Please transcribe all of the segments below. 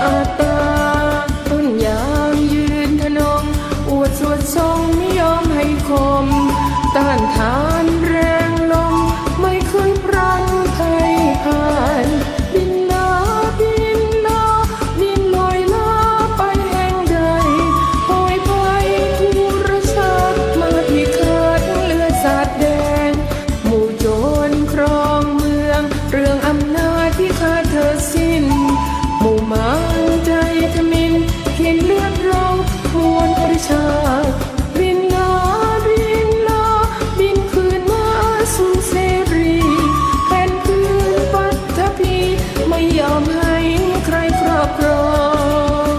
อัตตาต้นยางยืนทนงอวดสวดทรงไม่ยอมให้คมต้านทานแรงลมไม่เคยพรันให้ผ่านบินลาบินลาบินลอยลาไปแห่งใดโหยไปทุรชักมาที่ขาดเลือดสาดแดงหมู่โจรครองเมืองเรื่องอำนาจที่ขาดเธอสิ้นหมู่มารใจทมินเขียนเลือดเรามวลประชาบินลาบินลาบินคืนมาสู่เสรีแผ่นพื้นปัทภีไม่ยอมให้ใครครอบครอง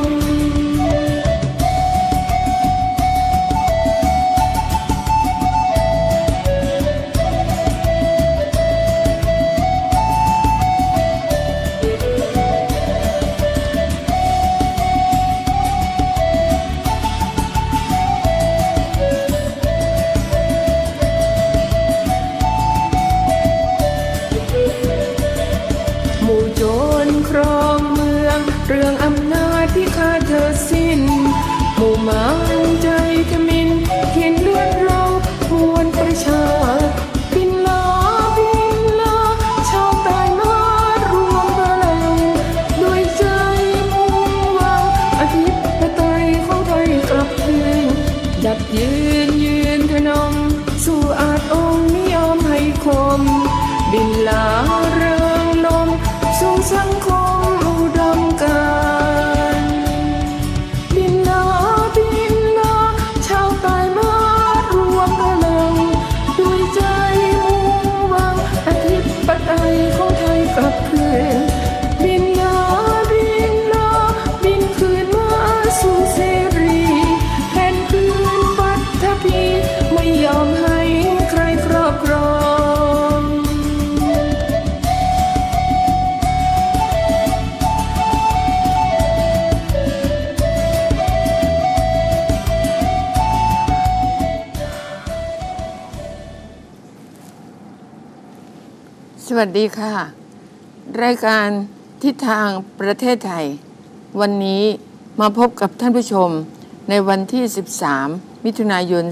หมู่โจรครองเมืองเรื่องอำนาจที่ขาดเธอสิ้นหมู่มารใจทมินเขียนเลือดเรามวลประชาบินลาบินลาชาวใต้มารวมพลังด้วยใจมุ่งหวังอธิปไตยของไทยกลับคืนยับยืนทนงสู่อาจองค์ไม่ยอมให้คมบินลาเริงลมสู่สังคมอุดมการณ์บินลาบินลาชาวใต้มารวมพลังด้วยใจมุ่งหวังอธิปไตยของไทยกลับคืนบินลาบินลาบินคืนมาสู่เสรีแผ่นพื้นปัทภีไม่ยอมให้ใครครอบครองสวัสดีค่ะรายการทิศทางประเทศไทยวันนี้มาพบกับท่านผู้ชมในวันที่13มิถุนายน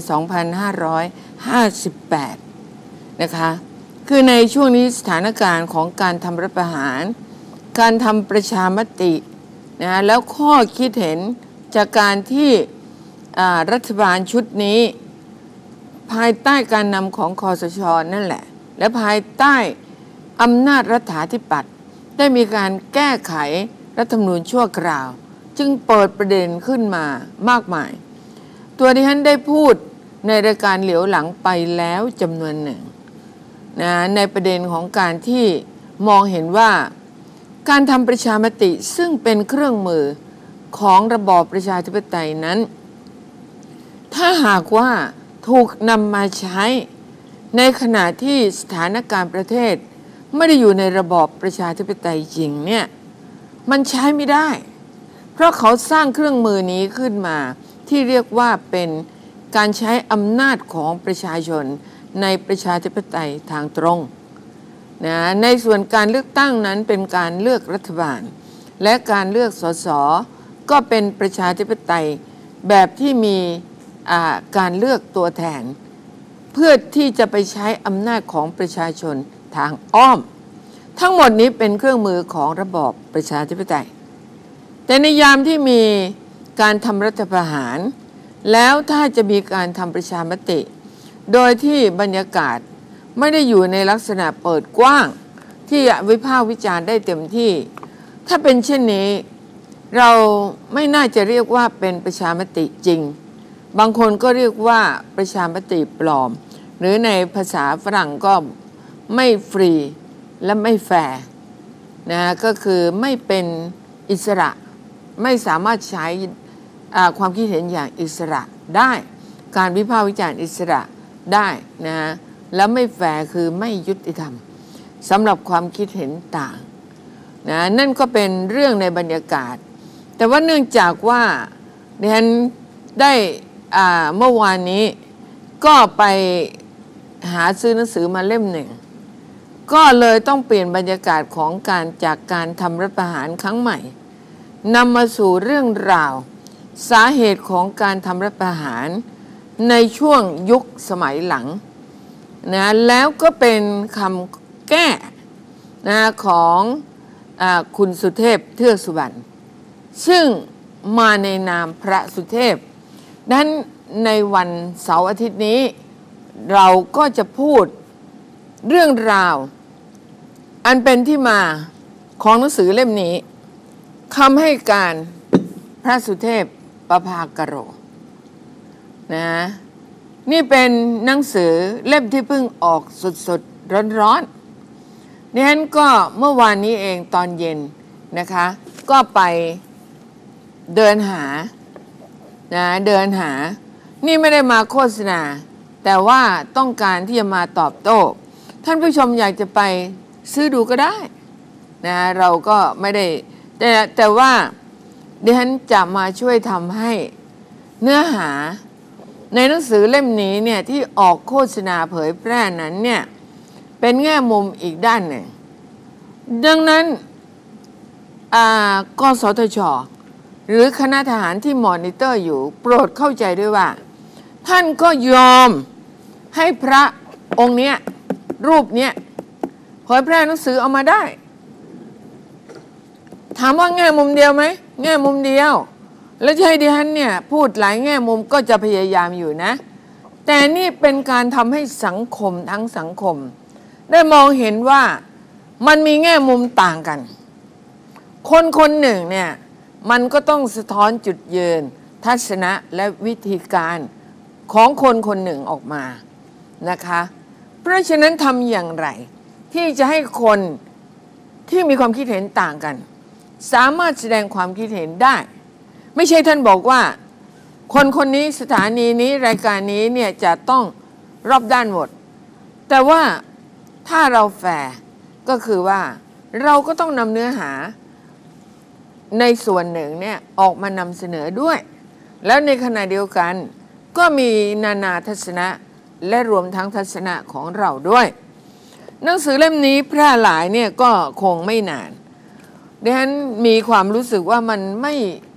2558นะคะคือในช่วงนี้สถานการณ์ของการทำรัฐประหารการทำประชามตินะแล้วข้อคิดเห็นจากการที่รัฐบาลชุดนี้ภายใต้การนำของคสช.นั่นแหละและภายใต้อำนาจรัฐาธิปัตย์ได้มีการแก้ไขรัฐธรรมนูญชั่วคราวจึงเปิดประเด็นขึ้นมามากมายตัวที่ฉันได้พูดในรายการเหลียวหลังไปแล้วจำนวนหนึ่งนะในประเด็นของการที่มองเห็นว่าการทำประชามติซึ่งเป็นเครื่องมือของระบอบประชาธิปไตยนั้นถ้าหากว่าถูกนำมาใช้ในขณะที่สถานการณ์ประเทศไม่ได้อยู่ในระบอบประชาธิปไตยจริงเนี่ยมันใช้ไม่ได้เพราะเขาสร้างเครื่องมือนี้ขึ้นมาที่เรียกว่าเป็นการใช้อำนาจของประชาชนในประชาธิปไตยทางตรงนะในส่วนการเลือกตั้งนั้นเป็นการเลือกรัฐบาลและการเลือกสสก็เป็นประชาธิปไตยแบบที่มีการเลือกตัวแทนเพื่อที่จะไปใช้อำนาจของประชาชนทางอ้อมทั้งหมดนี้เป็นเครื่องมือของระบอบประชาธิปไตยแต่ในยามที่มีการทำรัฐประหารแล้วถ้าจะมีการทำประชามติโดยที่บรรยากาศไม่ได้อยู่ในลักษณะเปิดกว้างที่จะวิพากษ์วิจารณ์ได้เต็มที่ถ้าเป็นเช่นนี้เราไม่น่าจะเรียกว่าเป็นประชามติจริงบางคนก็เรียกว่าประชามติปลอมหรือในภาษาฝรั่งก็ไม่ฟรีและไม่แฟร์นะก็คือไม่เป็นอิสระไม่สามารถใช้ความคิดเห็นอย่างอิสระได้การวิพากษ์วิจารณ์อิสระได้นะแล้วไม่แฟร์คือไม่ยุติธรรมสำหรับความคิดเห็นต่างนะนั่นก็เป็นเรื่องในบรรยากาศแต่ว่าเนื่องจากว่าดิฉันได้เมื่อวานนี้ก็ไปหาซื้อหนังสือมาเล่มหนึ่งก็เลยต้องเปลี่ยนบรรยากาศของการจากการทำรัฐประหารครั้งใหม่นำมาสู่เรื่องราวสาเหตุของการทำรัฐประหารในช่วงยุคสมัยหลังนะแล้วก็เป็นคำแก้นะของคุณสุเทพเทือกสุบรรณซึ่งมาในนามพระสุเทพนั้นในวันเสาร์อาทิตย์นี้เราก็จะพูดเรื่องราวอันเป็นที่มาของหนังสือเล่มนี้คำให้การพระสุเทพประภากโรนะนี่เป็นหนังสือเล่มที่เพิ่งออกสดๆร้อนๆดิฉันก็เมื่อวานนี้เองตอนเย็นนะคะก็ไปเดินหานะเดินหานี่ไม่ได้มาโฆษณาแต่ว่าต้องการที่จะมาตอบโต้ท่านผู้ชมอยากจะไปซื้อดูก็ได้นะเราก็ไม่ได้แต่ว่าดิฉันจะมาช่วยทำให้เนื้อหาในหนังสือเล่มนี้เนี่ยที่ออกโฆษณาเผยแพร่นั้นเนี่ยเป็นแง่มุมอีกด้านหนึ่งดังนั้นกสทช.หรือคณะทหารที่มอนิเตอร์อยู่โปรดเข้าใจด้วยว่าท่านก็ยอมให้พระองค์เนี้ยรูปเนี้ยเผยแพร่หนังสือออกมาได้ถามว่าแง่มุมเดียวไหมแง่มุมเดียวแล้วจะให้ดิฉันเนี่ยพูดหลายแง่มุมก็จะพยายามอยู่นะแต่นี่เป็นการทำให้สังคมทั้งสังคมได้มองเห็นว่ามันมีแง่มุมต่างกันคนคนหนึ่งเนี่ยมันก็ต้องสะท้อนจุดยืนทัศนะและวิธีการของคนคนหนึ่งออกมานะคะเพราะฉะนั้นทำอย่างไรที่จะให้คนที่มีความคิดเห็นต่างกันสามารถแสดงความคิดเห็นได้ไม่ใช่ท่านบอกว่าคนคนนี้สถานีนี้รายการนี้เนี่ยจะต้องรอบด้านหมดแต่ว่าถ้าเราแฟร์ก็คือว่าเราก็ต้องนำเนื้อหาในส่วนหนึ่งเนี่ยออกมานำเสนอด้วยแล้วในขณะเดียวกันก็มีนานาทัศนะและรวมทั้งทัศนะของเราด้วยหนังสือเล่มนี้แพร่หลายเนี่ยก็คงไม่นานดิฉันมีความรู้สึกว่ามันไม่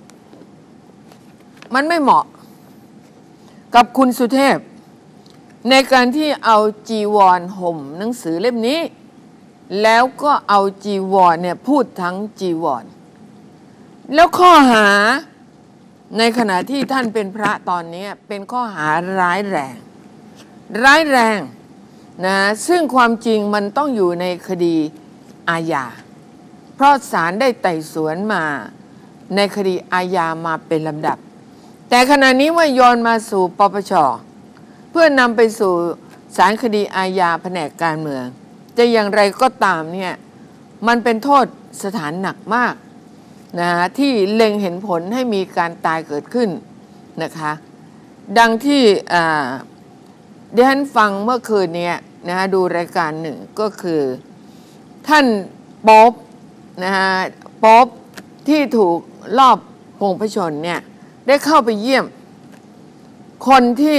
เหมาะกับคุณสุเทพในการที่เอาจีวรห่มหนังสือเล่มนี้แล้วก็เอาจีวรเนี่ยพูดทั้งจีวรแล้วข้อหาในขณะที่ท่านเป็นพระตอนนี้เป็นข้อหาร้ายแรงนะซึ่งความจริงมันต้องอยู่ในคดีอาญาเพราะศาลได้ไต่สวนมาในคดีอาญามาเป็นลำดับแต่ขณะนี้ว่าโยนมาสู่ปปช.เพื่อนำไปสู่ศาลคดีอาญาแผนกการเมืองจะอย่างไรก็ตามเนี่ยมันเป็นโทษสถานหนักมากนะที่เล็งเห็นผลให้มีการตายเกิดขึ้นนะคะดังที่ดิฉันฟังเมื่อคืนนี้นะดูรายการหนึ่งก็คือท่านโป๊ปนะฮะโป๊ปที่ถูกลอบพงพชนเนี่ยได้เข้าไปเยี่ยมคนที่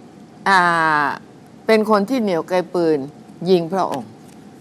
เป็นคนที่เหนี่ยวไกปืนยิงพระองค์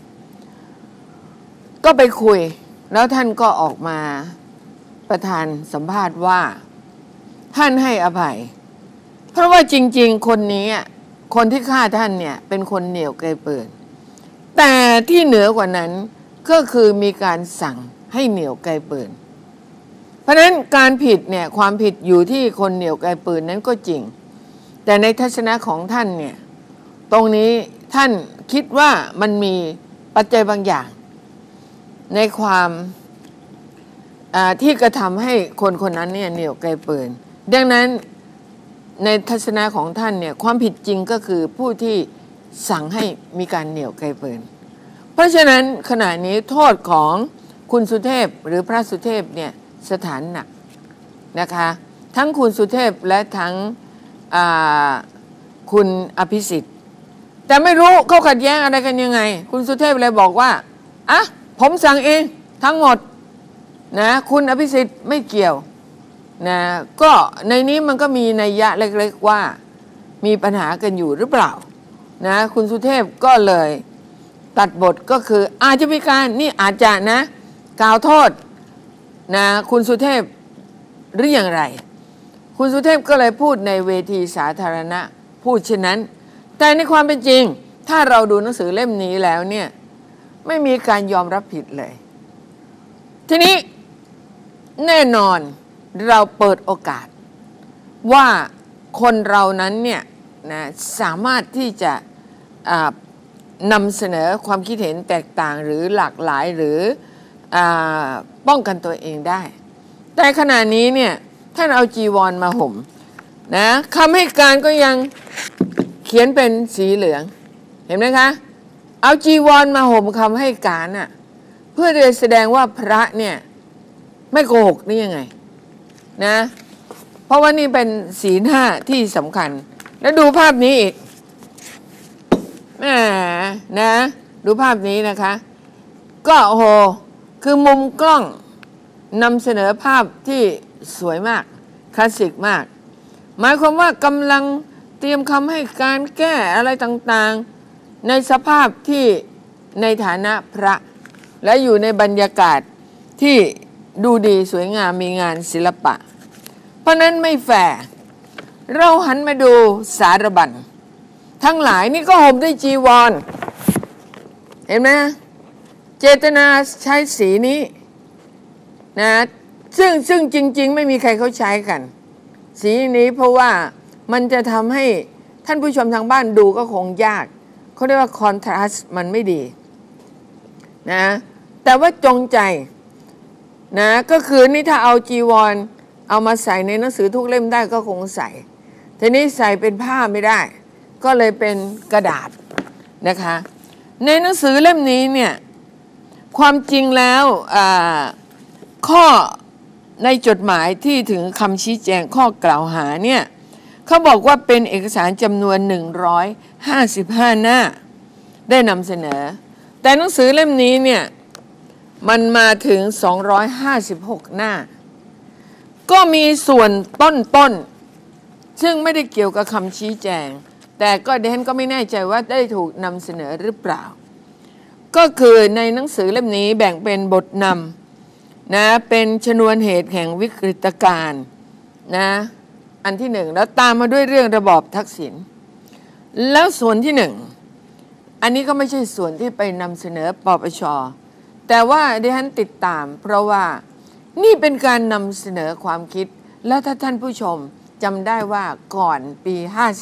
ก็ไปคุยแล้วท่านก็ออกมาประธานสัมภาษณ์ว่าท่านให้อภัยเพราะว่าจริงๆคนนี้คนที่ฆ่าท่านเนี่ยเป็นคนเหนี่ยวไกปืนแต่ที่เหนือกว่านั้นก็คือมีการสั่งให้เหนี่ยวไกปืนเพราะฉะนั้นการผิดเนี่ยความผิดอยู่ที่คนเหนี่ยวไกปืนนั้นก็จริงแต่ในทัศนะของท่านเนี่ยตรงนี้ท่านคิดว่ามันมีปัจจัยบางอย่างในความที่กระทำให้คนคนนั้นเนี่ยเหนี่ยวไกปืนดังนั้นในทัศนะของท่านเนี่ยความผิดจริงก็คือผู้ที่สั่งให้มีการเหนี่ยวไกปืนเพราะฉะนั้นขณะนี้โทษของคุณสุเทพหรือพระสุเทพเนี่ยสถานหนักนะคะทั้งคุณสุเทพและทั้งคุณอภิสิทธิ์แต่ไม่รู้เขาขัดแย้งอะไรกันยังไงคุณสุเทพเลยบอกว่าผมสั่งเองทั้งหมดนะคุณอภิสิทธิ์ไม่เกี่ยวนะก็ในนี้มันก็มีนัยยะเล็กๆว่ามีปัญหากันอยู่หรือเปล่านะคุณสุเทพก็เลยตัดบทก็คืออาจจะมีการนี่อาจจะนะกล่าวโทษนะคุณสุเทพหรืออย่างไรคุณสุเทพก็เลยพูดในเวทีสาธารณะพูดเช่นนั้นแต่ในความเป็นจริงถ้าเราดูหนังสือเล่มนี้แล้วเนี่ยไม่มีการยอมรับผิดเลยทีนี้แน่นอนเราเปิดโอกาสว่าคนเรานั้นเนี่ยนะสามารถที่จะนำเสนอความคิดเห็นแตกต่างหรือหลากหลายหรือป้องกันตัวเองได้แต่ขณะนี้เนี่ยท่านเอาจีวรมาห่มนะคำให้การก็ยังเขียนเป็นสีเหลืองเห็นไหมคะเอาจีวรมาห่มคำให้การน่ะเพื่อจะแสดงว่าพระเนี่ยไม่โกหกนี่ยังไงนะเพราะว่านี่เป็นศีลห้าที่สำคัญแล้วดูภาพนี้อีกนะดูภาพนี้นะคะก็โอ้โหคือมุมกล้องนำเสนอภาพที่สวยมากคลาสสิกมากหมายความว่ากำลังเตรียมคำให้การแก้อะไรต่างๆในสภาพที่ในฐานะพระและอยู่ในบรรยากาศที่ดูดีสวยงามมีงานศิลปะเพราะนั้นไม่แฟร์เราหันมาดูสารบัญทั้งหลายนี่ก็ห่มด้วยจีวรเห็นไหมเจตนาใช้สีนี้นะซึ่งจริงๆไม่มีใครเขาใช้กันสีนี้เพราะว่ามันจะทำให้ท่านผู้ชมทางบ้านดูก็คงยากเขาเรียกว่าคอนทราสต์มันไม่ดีนะแต่ว่าจงใจนะก็คือนี่ถ้าเอาจีวรเอามาใส่ในหนังสือทุกเล่มได้ก็คงใส่ทีนี้ใส่เป็นผ้าไม่ได้ก็เลยเป็นกระดาษนะคะในหนังสือเล่มนี้เนี่ยความจริงแล้วข้อในจดหมายที่ถึงคำชี้แจงข้อกล่าวหาเนี่ยเขาบอกว่าเป็นเอกสารจำนวน155หน้าได้นำเสนอแต่หนังสือเล่มนี้เนี่ยมันมาถึง256หน้าก็มีส่วนต้นซึ่งไม่ได้เกี่ยวกับคำชี้แจงแต่ก็ดิฉันก็ไม่แน่ใจว่าได้ถูกนำเสนอหรือเปล่าก็คือในหนังสือเล่มนี้แบ่งเป็นบทนำนะเป็นชนวนเหตุแห่งวิกฤตการณ์นะอันที่หนึ่งแล้วตามมาด้วยเรื่องระบอบทักษิณแล้วส่วนที่หนึ่งอันนี้ก็ไม่ใช่ส่วนที่ไปนำเสนอปปช.แต่ว่าดิฉันติดตามเพราะว่านี่เป็นการนำเสนอความคิดแล้วถ้าท่านผู้ชมจำได้ว่าก่อนปี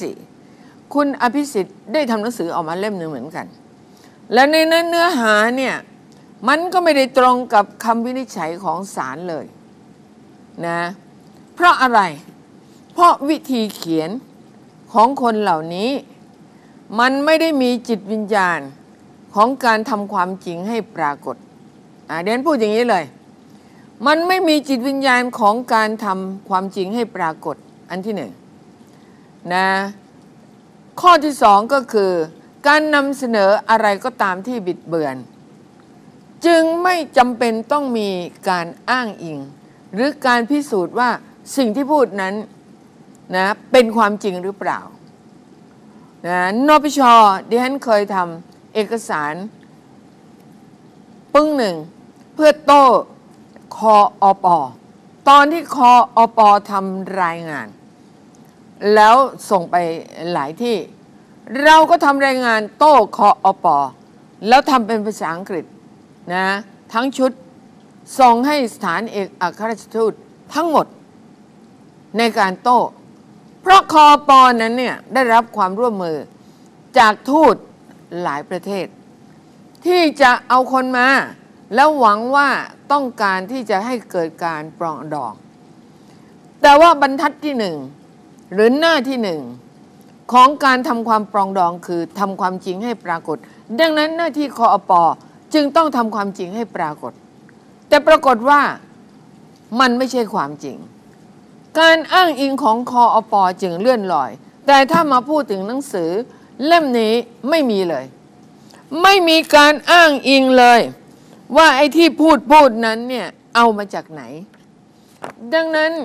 54คุณอภิสิทธิ์ได้ทำหนังสือออกมาเล่มหนึ่งเหมือนกันและในนั้นเนื้อหาเนี่ยมันก็ไม่ได้ตรงกับคำวินิจฉัยของศาลเลยนะเพราะอะไรเพราะวิธีเขียนของคนเหล่านี้มันไม่ได้มีจิตวิญญาณของการทำความจริงให้ปรากฏเดนพูดอย่างนี้เลยมันไม่มีจิตวิญญาณของการทำความจริงให้ปรากฏอันที่หนึ่งนะข้อที่สองก็คือการนำเสนออะไรก็ตามที่บิดเบือนจึงไม่จำเป็นต้องมีการอ้างอิงหรือการพิสูจน์ว่าสิ่งที่พูดนั้นนะเป็นความจริงหรือเปล่านะนปช.ดิฉันเคยทำเอกสารปึ้งหนึ่งเพื่อโต้คอป.ตอนที่คอป.ทำรายงานแล้วส่งไปหลายที่เราก็ทำรายงานโต้คอป.แล้วทำเป็นภาษาอังกฤษนะทั้งชุดส่งให้สถานเอกอัครราชทูตทั้งหมดในการโต้เพราะคอป.นั้นเนี่ยได้รับความร่วมมือจากทูตหลายประเทศที่จะเอาคนมาแล้วหวังว่าต้องการที่จะให้เกิดการปรองดองแต่ว่าบรรทัดที่หนึ่งหรือหน้าที่หนึ่งของการทำความปรองดองคือทำความจริงให้ปรากฏดังนั้นหน้าที่คอป.จึงต้องทำความจริงให้ปรากฏแต่ปรากฏว่ามันไม่ใช่ความจริงการอ้างอิงของคอป.จึงเลื่อนลอยแต่ถ้ามาพูดถึงหนังสือเล่มนี้ไม่มีเลยไม่มีการอ้างอิงเลยว่าไอ้ที่พูดนั้นเนี่ยเอามาจากไหนดังนั้น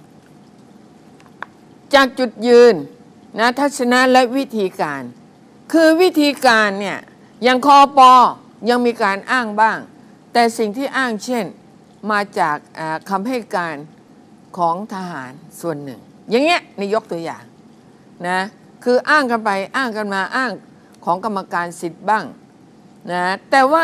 จากจุดยืนนะทัศนะและวิธีการคือวิธีการเนี่ยอย่างคอป.ยังมีการอ้างบ้างแต่สิ่งที่อ้างเช่นมาจากคำให้การของทหารส่วนหนึ่งอย่างเงี้ยนี่ยกตัวอย่างนะคืออ้างกันไปอ้างกันมาอ้างของกรรมการสิทธิ์บ้างนะแต่ว่า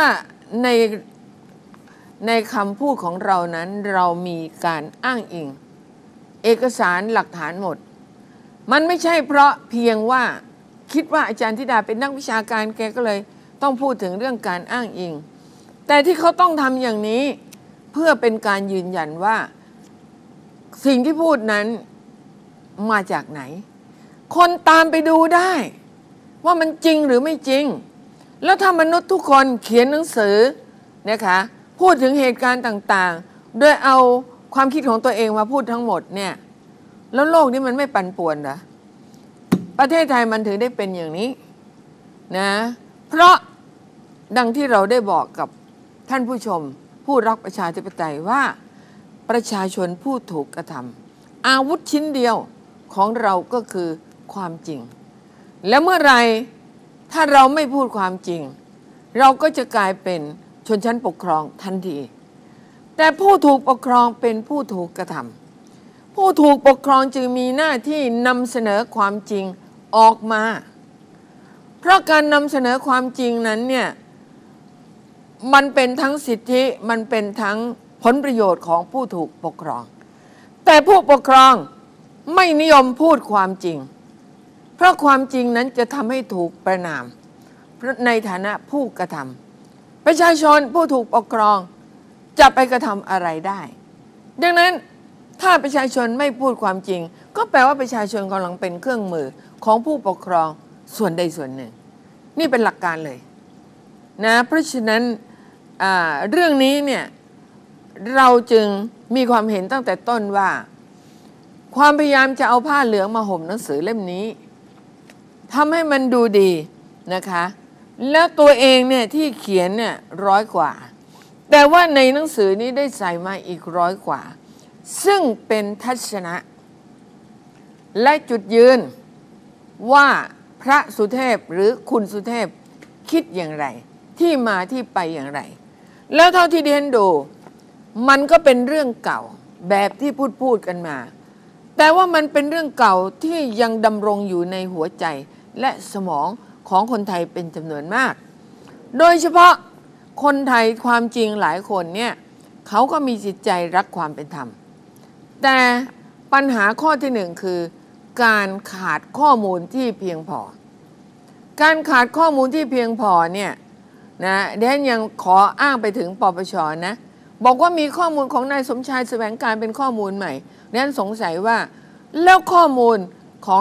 ในคำพูดของเรานั้นเรามีการอ้างอิงเอกสารหลักฐานหมดมันไม่ใช่เพราะเพียงว่าคิดว่าอาจารย์ธิดาเป็นนักวิชาการแกก็เลยต้องพูดถึงเรื่องการอ้างอิงแต่ที่เขาต้องทำอย่างนี้เพื่อเป็นการยืนยันว่าสิ่งที่พูดนั้นมาจากไหนคนตามไปดูได้ว่ามันจริงหรือไม่จริงแล้วถ้ามนุษย์ทุกคนเขียนหนังสือนะคะพูดถึงเหตุการณ์ต่างๆโดยเอาความคิดของตัวเองมาพูดทั้งหมดเนี่ยแล้วโลกนี้มันไม่ปั่นป่วนเหรอประเทศไทยมันถึงได้เป็นอย่างนี้นะเพราะดังที่เราได้บอกกับท่านผู้ชมผู้รักประชาธิปไตยว่าประชาชนผู้ถูกกระทำอาวุธชิ้นเดียวของเราก็คือความจริงและเมื่อไรถ้าเราไม่พูดความจริงเราก็จะกลายเป็นชนชั้นปกครองทันทีแต่ผู้ถูกปกครองเป็นผู้ถูกกระทำผู้ถูกปกครองจึงมีหน้าที่นำเสนอความจริงออกมาเพราะการนำเสนอความจริงนั้นเนี่ยมันเป็นทั้งสิทธิมันเป็นทั้งผลประโยชน์ของผู้ถูกปกครองแต่ผู้ปกครองไม่นิยมพูดความจริงเพราะความจริงนั้นจะทำให้ถูกประณามในฐานะผู้กระทำประชาชนผู้ถูกปกครองจะไปกระทำอะไรได้ดังนั้นถ้าประชาชนไม่พูดความจริงก็แปลว่าประชาชนกำลังเป็นเครื่องมือของผู้ปกครองส่วนใดส่วนหนึ่งนี่เป็นหลักการเลยนะเพราะฉะนั้นเรื่องนี้เนี่ยเราจึงมีความเห็นตั้งแต่ต้นว่าความพยายามจะเอาผ้าเหลืองมาห่มหนังสือเล่มนี้ทำให้มันดูดีนะคะแล้วตัวเองเนี่ยที่เขียนเนี่ย100 กว่าแต่ว่าในหนังสือนี้ได้ใส่มาอีก100 กว่าซึ่งเป็นทัศนะและจุดยืนว่าพระสุเทพหรือคุณสุเทพคิดอย่างไรที่มาที่ไปอย่างไรแล้วเท่าที่เรียนดูมันก็เป็นเรื่องเก่าแบบที่พูดกันมาแต่ว่ามันเป็นเรื่องเก่าที่ยังดำรงอยู่ในหัวใจและสมองของคนไทยเป็นจำนวนมากโดยเฉพาะคนไทยความจริงหลายคนเนี่ยเขาก็มีจิตใจรักความเป็นธรรมแต่ปัญหาข้อที่หนึ่งคือการขาดข้อมูลที่เพียงพอการขาดข้อมูลที่เพียงพอเนี่ยนะเดนยังขออ้างไปถึงปปช.นะบอกว่ามีข้อมูลของนายสมชายแสวงการเป็นข้อมูลใหม่เดนสงสัยว่าแล้วข้อมูลของ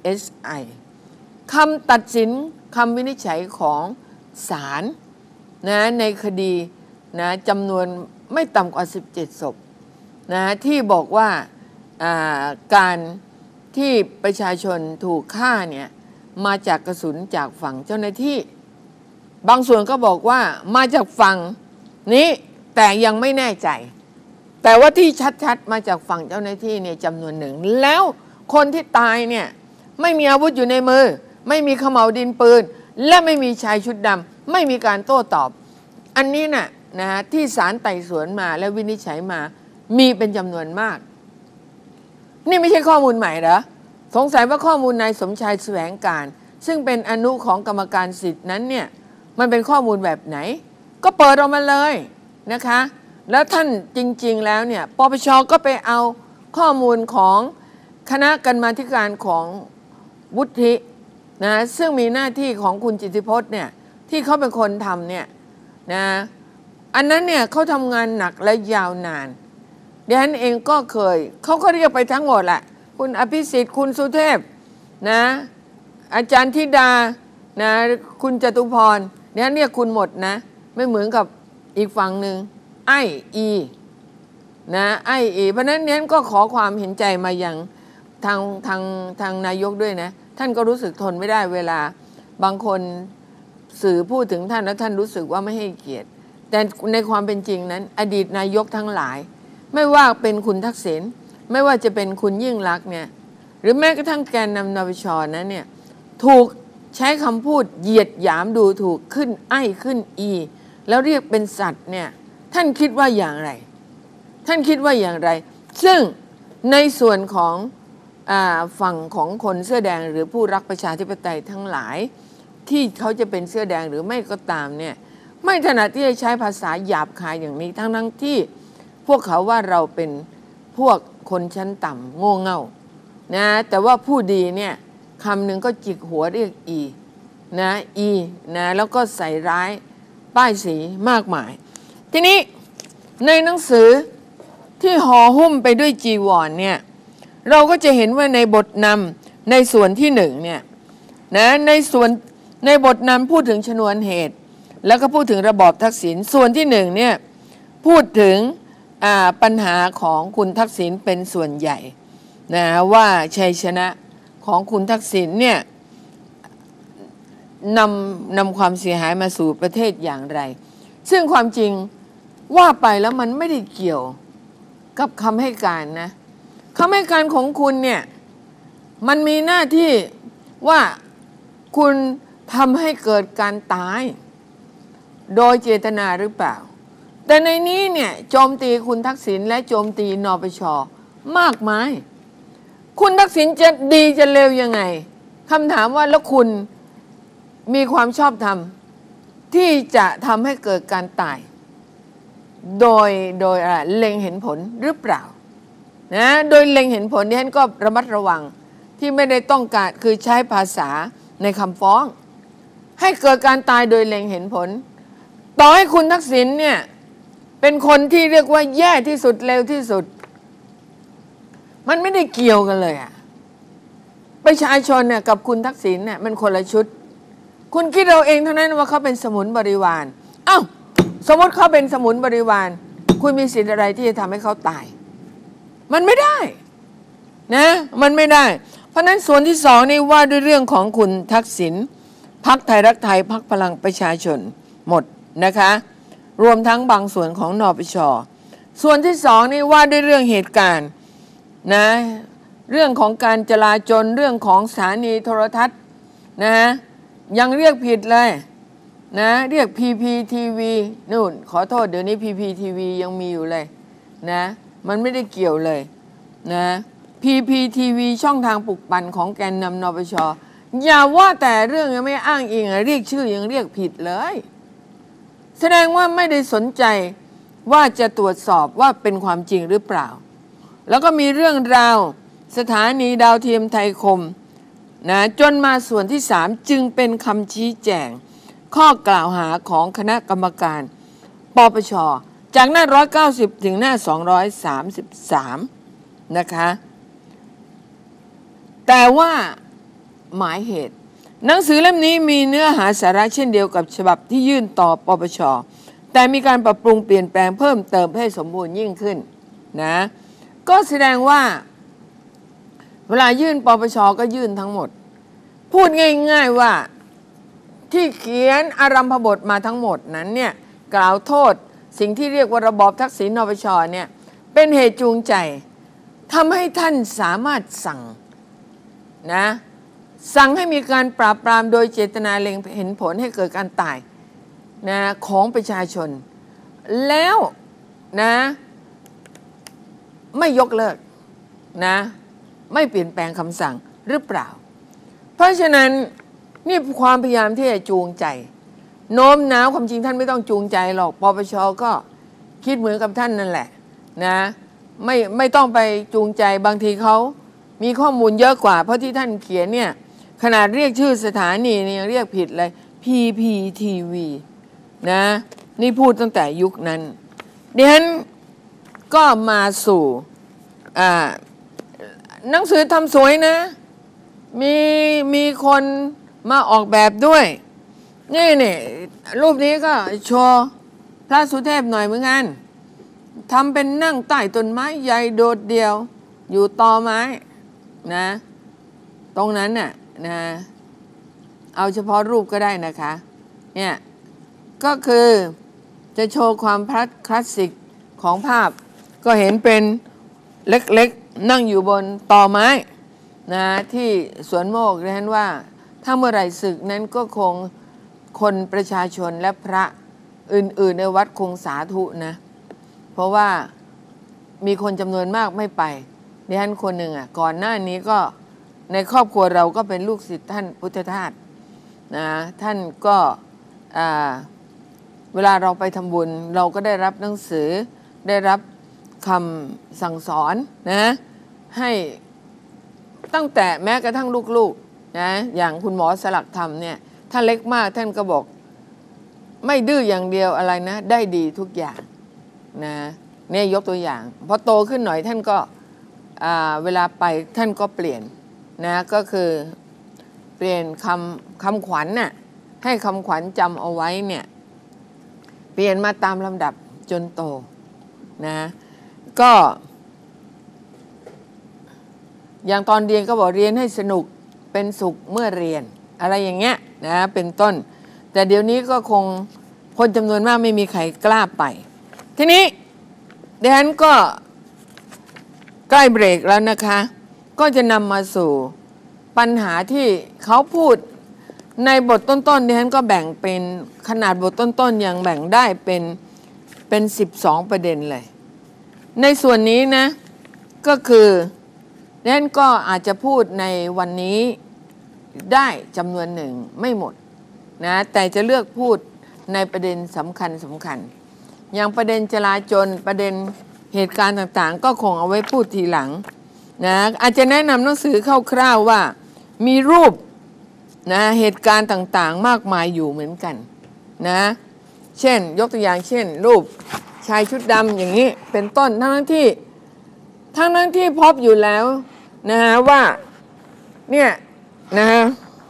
DSI คำตัดสินคำวินิจฉัยของศาลนะในคดีนะจำนวนไม่ต่ำกว่า17 ศพนะที่บอกว่าการที่ประชาชนถูกฆ่าเนี่ยมาจากกระสุนจากฝั่งเจ้าหน้าที่บางส่วนก็บอกว่ามาจากฝั่งนี้แต่ยังไม่แน่ใจแต่ว่าที่ชัดๆมาจากฝั่งเจ้าหน้าที่เนี่ยจำนวนหนึ่งแล้วคนที่ตายเนี่ยไม่มีอาวุธอยู่ในมือไม่มีเขม่าวดินปืนและไม่มีชายชุดดำไม่มีการโต้ตอบอันนี้นะที่ศาลไต่สวนมาและวินิจฉัยมามีเป็นจำนวนมากนี่ไม่ใช่ข้อมูลใหม่เหรอสงสัยว่าข้อมูลนายสมชายแสวงการซึ่งเป็นอนุของกรรมการสิทธินั้นเนี่ยมันเป็นข้อมูลแบบไหนก็เปิดออกมาเลยนะคะแล้วท่านจริงๆแล้วเนี่ยปปช.ก็ไปเอาข้อมูลของคณะกรรมาธิการของวุฒินะซึ่งมีหน้าที่ของคุณจิตติพจน์เนี่ยที่เขาเป็นคนทำเนี่ยนะอันนั้นเนี่ยเขาทำงานหนักและยาวนานดิฉันเองก็เคยเขาก็เรียกไปทั้งหมดแหละคุณอภิสิทธิ์คุณสุเทพนะอาจารย์ธิดานะคุณจตุพรดิฉันเรียกคุณหมดนะไม่เหมือนกับอีกฝั่งหนึ่งไอเพราะนั้นดิฉันก็ขอความเห็นใจมาอย่างทางนายกด้วยนะท่านก็รู้สึกทนไม่ได้เวลาบางคนสื่อพูดถึงท่านแล้วท่านรู้สึกว่าไม่ให้เกียรติแต่ในความเป็นจริงนั้นอดีตนายกทั้งหลายไม่ว่าเป็นคุณทักษิณไม่ว่าจะเป็นคุณยิ่งลักษณ์เนี่ยหรือแม้กระทั่งแกนนำนปช.นั้นเนี่ยถูกใช้คำพูดเหยียดหยามดูถูกขึ้นไอ้ขึ้นอีแล้วเรียกเป็นสัตว์เนี่ยท่านคิดว่าอย่างไรท่านคิดว่าอย่างไรซึ่งในส่วนของฝั่งของคนเสื้อแดงหรือผู้รักประชาธิปไตยทั้งหลายที่เขาจะเป็นเสื้อแดงหรือไม่ก็ตามเนี่ยไม่ถนัดที่จะใช้ภาษาหยาบคายอย่างนี้ทั้งที่พวกเขาว่าเราเป็นพวกคนชั้นต่ำโง่เง่านะแต่ว่าผู้ดีเนี่ยคำหนึ่งก็จิกหัวเรียกอีนะอีนะแล้วก็ใส่ร้ายป้ายสีมากมายทีนี้ในหนังสือที่ห่อหุ้มไปด้วยจีวรเนี่ยเราก็จะเห็นว่าในบทนำในส่วนที่หนึ่งเนี่ยนะในบทนำพูดถึงชนวนเหตุแล้วก็พูดถึงระบอบทักษิณส่วนที่หนึ่งเนี่ยพูดถึงปัญหาของคุณทักษิณเป็นส่วนใหญ่นะว่าชัยชนะของคุณทักษิณเนี่ยนำความเสียหายมาสู่ประเทศอย่างไรซึ่งความจริงว่าไปแล้วมันไม่ได้เกี่ยวกับคำให้การนะคำให้การของคุณเนี่ยมันมีหน้าที่ว่าคุณทำให้เกิดการตายโดยเจตนาหรือเปล่าแต่ในนี้เนี่ยโจมตีคุณทักษิณและโจมตีนปช.มากมายคุณทักษิณจะดีจะเลวยังไงคำถามว่าแล้วคุณมีความชอบธรรมที่จะทำให้เกิดการตายโดยเล็งเห็นผลหรือเปล่านะโดยเล็งเห็นผลที่ท่านก็ระมัดระวังที่ไม่ได้ต้องการคือใช้ภาษาในคำฟ้องให้เกิดการตายโดยเล็งเห็นผลต่อให้คุณทักษิณเนี่ยเป็นคนที่เรียกว่าแย่ที่สุดเลวที่สุดมันไม่ได้เกี่ยวกันเลยอะประชาชนเนี่ยกับคุณทักษิณเนี่ยมันคนละชุดคุณคิดเอาเองเท่านั้นว่าเขาเป็นสมุนบริวารเอ้าสมมติเขาเป็นสมุนบริวารคุณมีสิทธิ์อะไรที่จะทำให้เขาตายมันไม่ได้นะมันไม่ได้เพราะนั้นส่วนที่สองนี่ว่าด้วยเรื่องของคุณทักษิณพรรคไทยรักไทยพรรคพลังประชาชนหมดนะคะรวมทั้งบางส่วนของนปช.ส่วนที่สองนี่ว่าด้วยเรื่องเหตุการณ์นะเรื่องของการจลาจลเรื่องของสถานีโทรทัศน์นะยังเรียกผิดเลยนะเรียก PPTV นู่นขอโทษเดี๋ยวนี้ PPTV ยังมีอยู่เลยนะมันไม่ได้เกี่ยวเลยนะ PPTV ช่องทางปลุกปั่นของแกนนำนปช.อย่าว่าแต่เรื่องยังไม่อ้างอิงเรียกชื่อยังเรียกผิดเลยแสดงว่าไม่ได้สนใจว่าจะตรวจสอบว่าเป็นความจริงหรือเปล่าแล้วก็มีเรื่องราวสถานีดาวเทียมไทยคมนะจนมาส่วนที่3จึงเป็นคำชี้แจงข้อกล่าวหาของคณะกรรมการปปช.จากหน้า190ถึงหน้า233นะคะแต่ว่าหมายเหตุหนังสือเล่มนี้มีเนื้อหาสาระเช่นเดียวกับฉบับที่ยื่นต่อปปช.แต่มีการปรับปรุงเปลี่ยนแปลงเพิ่มเติมให้สมบูรณ์ยิ่งขึ้นนะก็แสดงว่าเวลายื่นปปช.ก็ยื่นทั้งหมดพูดง่ายๆว่าที่เขียนอารัมภบทมาทั้งหมดนั้นเนี่ยกล่าวโทษสิ่งที่เรียกว่าระบอบทักษิณนปช.เนี่ยเป็นเหตุจูงใจทำให้ท่านสามารถสั่งให้มีการปราบปรามโดยเจตนาเล็งเห็นผลให้เกิดการตายนะของประชาชนแล้วนะไม่ยกเลิกนะไม่เปลี่ยนแปลงคำสั่งหรือเปล่าเพราะฉะนั้นนี่ความพยายามที่จะจูงใจโน้มน้าวความจริงท่านไม่ต้องจูงใจหรอกปปช.ก็คิดเหมือนกับท่านนั่นแหละนะไม่ต้องไปจูงใจบางทีเขามีข้อมูลเยอะกว่าเพราะที่ท่านเขียนเนี่ยขนาดเรียกชื่อสถานีนี่ยังเรียกผิดเลย PPTV นะนี่พูดตั้งแต่ยุคนั้นดิฉันก็มาสู่หนังสือทำสวยนะมีคนมาออกแบบด้วยนี่รูปนี้ก็โชว์พระสุเทพหน่อยเหมือนกันทำเป็นนั่งใต้ต้นไม้ใหญ่โดดเดี่ยวอยู่ตอไม้นะตรงนั้นน่ะนะเอาเฉพาะรูปก็ได้นะคะเนี่ยก็คือจะโชว์ความคลาสสิกของภาพก็เห็นเป็นเล็กๆนั่งอยู่บนตอไม้นะที่สวนโมกดิฉันว่าถ้าเมื่อไหร่ศึกนั้นก็คงคนประชาชนและพระอื่นๆในวัดคงสาธุนะเพราะว่ามีคนจำนวนมากไม่ไปดิฉันคนหนึ่งก่อนหน้านี้ก็ในครอบครัวเราก็เป็นลูกศิษย์ท่านพุทธทาสนะท่านก็เวลาเราไปทำบุญเราก็ได้รับหนังสือได้รับคำสั่งสอนนะให้ตั้งแต่แม้กระทั่งลูกๆนะอย่างคุณหมอสลักธรรมเนี่ยถ้าเล็กมากท่านก็บอกไม่ดื้ออย่างเดียวอะไรนะได้ดีทุกอย่างนะเนี่ยยกตัวอย่างพอโตขึ้นหน่อยท่านก็เวลาไปท่านก็เปลี่ยนนะก็คือเปลี่ยนคำขวัญน่ะให้คำขวัญจำเอาไว้เนี่ยเปลี่ยนมาตามลำดับจนโตนะก็อย่างตอนเรียนก็บอกเรียนให้สนุกเป็นสุขเมื่อเรียนอะไรอย่างเงี้ยนะเป็นต้นแต่เดี๋ยวนี้ก็คงคนจำนวนมากไม่มีใครกล้าไปทีนี้ดิฉันก็ใกล้เบรกแล้วนะคะก็จะนำมาสู่ปัญหาที่เขาพูดในบทต้นๆดิฉันก็แบ่งเป็นขนาดบทต้นๆยังแบ่งได้เป็น12ประเด็นเลยในส่วนนี้นะก็คือดิฉันก็อาจจะพูดในวันนี้ได้จำนวนหนึ่งไม่หมดนะแต่จะเลือกพูดในประเด็นสำคัญอย่างประเด็นจลาจลประเด็นเหตุการณ์ต่างๆก็คงเอาไว้พูดทีหลังนะอาจจะแนะนำหนังสือคร่าวๆว่ามีรูปนะเหตุการณ์ต่างๆมากมายอยู่เหมือนกันนะเช่นยกตัวอย่างเช่นรูปชายชุดดำอย่างนี้เป็นต้นทั้งที่พบอยู่แล้วนะฮะว่าเนี่ยนะฮะ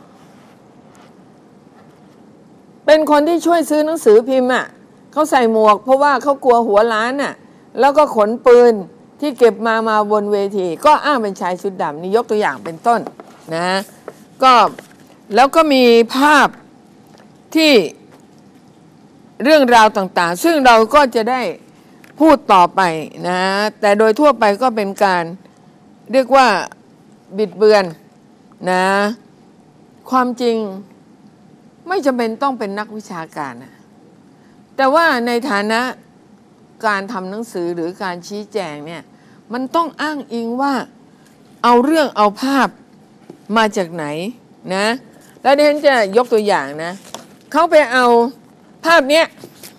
เป็นคนที่ช่วยซื้อหนังสือพิมพ์เขาใส่หมวกเพราะว่าเขากลัวหัวล้านแล้วก็ขนปืนที่เก็บมาบนเวทีก็อ้างเป็นชายชุดดำนี่ยกตัวอย่างเป็นต้นนะก็แล้วก็มีภาพที่เรื่องราวต่างๆซึ่งเราก็จะได้พูดต่อไปนะแต่โดยทั่วไปก็เป็นการเรียกว่าบิดเบือนนะความจริงไม่จำเป็นต้องเป็นนักวิชาการนะแต่ว่าในฐานะการทำหนังสือหรือการชี้แจงเนี่ยมันต้องอ้างอิงว่าเอาเรื่องเอาภาพมาจากไหนนะแล้วดิฉันจะยกตัวอย่างนะเขาไปเอาภาพเนี้ย